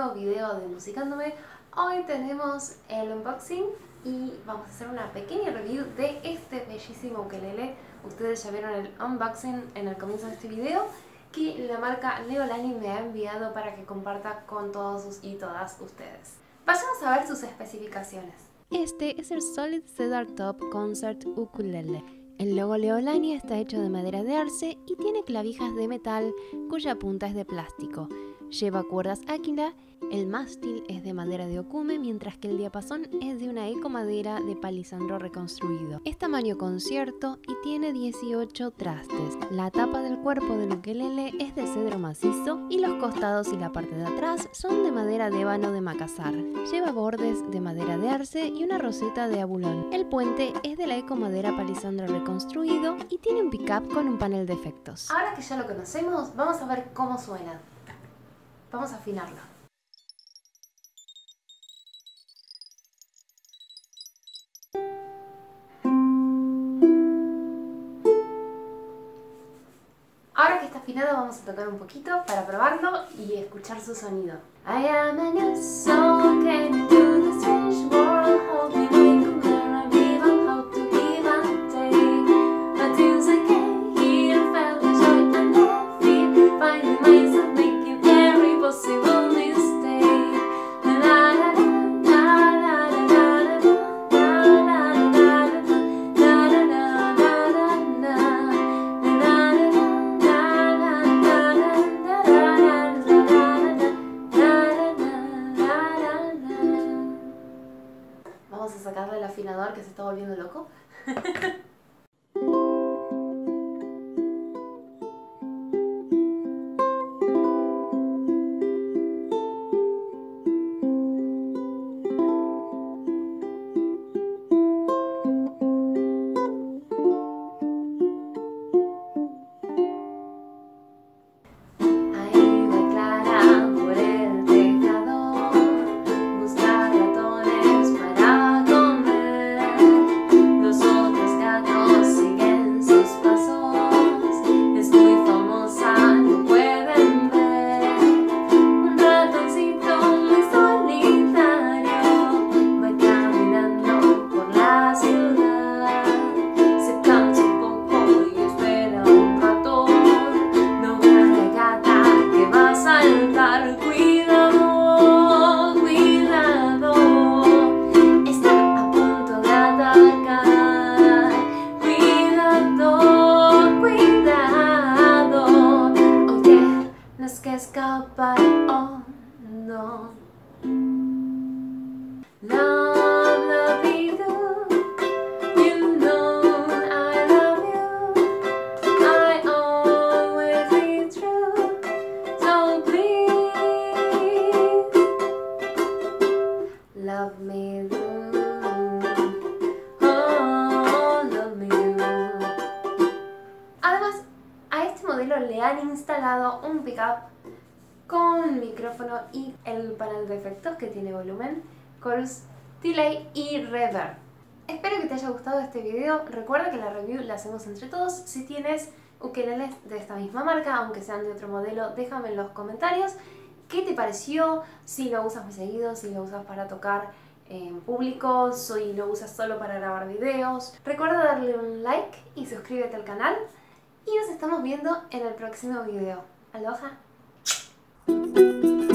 nuevo video de Musicándome. Hoy tenemos el unboxing y vamos a hacer una pequeña review de este bellísimo ukelele. Ustedes ya vieron el unboxing en el comienzo de este video, que la marca Leolani me ha enviado para que comparta con todos y todas ustedes. Vayamos a ver sus especificaciones. Este es el Solid Cedar Top Concert Ukulele. El logo Leolani está hecho de madera de arce y tiene clavijas de metal cuya punta es de plástico. Lleva cuerdas Aquila, el mástil es de madera de ocume, mientras que el diapasón es de una ecomadera de palisandro reconstruido. Es tamaño concierto y tiene 18 trastes. La tapa del cuerpo del ukelele es de cedro macizo y los costados y la parte de atrás son de madera de ébano de Macassar. Lleva bordes de madera de arce y una roseta de abulón. El puente es de la ecomadera palisandro reconstruido y tiene un pickup con un panel de efectos. Ahora que ya lo conocemos, vamos a ver cómo suena. Vamos a afinarlo. Ahora que está afinado, vamos a tocar un poquito para probarlo y escuchar su sonido. I am a new soul, came into the strange world, hoping we could learn and even how to give and take. But since I came here, felt the joy and the fear, finding myself making every possible mistake. Vamos a sacarle el afinador que se está volviendo loco. Escapar, oh no. Love, love you, you know I love you, I always be true, so please love me do, oh love me do. Además, a este modelo le han instalado un pickup con micrófono y el panel de efectos que tiene volumen, chorus, delay y reverb. Espero que te haya gustado este video. Recuerda que la review la hacemos entre todos. Si tienes ukeleles de esta misma marca, aunque sean de otro modelo, déjame en los comentarios qué te pareció, si lo usas muy seguido, si lo usas para tocar en público, si lo usas solo para grabar videos. Recuerda darle un like y suscríbete al canal y nos estamos viendo en el próximo video. Aloha. Thank you.